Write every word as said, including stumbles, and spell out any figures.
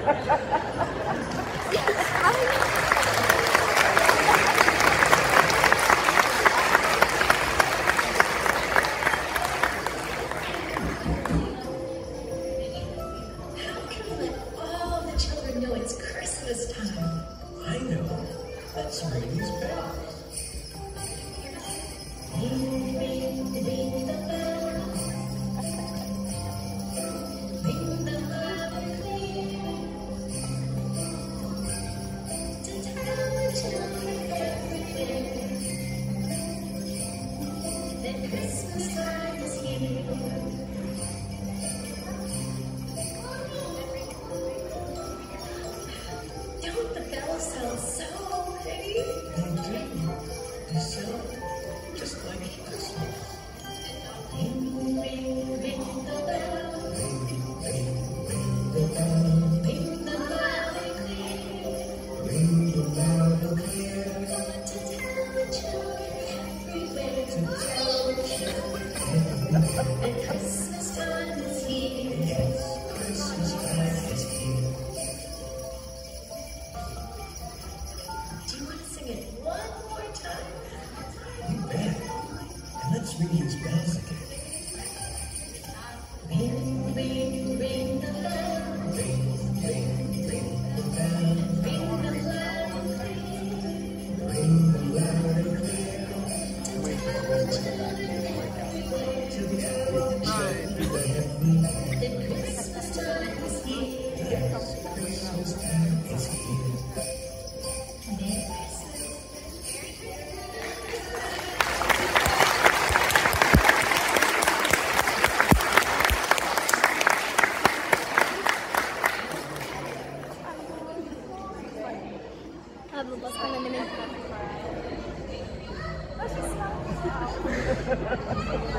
I know. Let's ring these bells. Ring, ring, ring the bell. Ring them loud and clear. To tell the children everywhere that Christmas time is here. Don't the bells sound so pretty? They do. They sound just like Christmas. Ring, ring, ring the bell. Ring, ring, ring the bell. Ring them loud and clear. Ring them loud and clear. To tell the children everywhere. To tell the children everywhere. That Christmas time is here. Yes, Christmas time is here. Do you want to sing it one more time? You bet. And let's ring these bells again. Ring, ring, ring the bell. Ring, ring, ring the bell. Ring them loud and clear. Ring them loud and clear. To the children everywhere. That Christmas time is here. Yes, Christmas time is here. Merry Christmas. Ah, bukas ka na naman.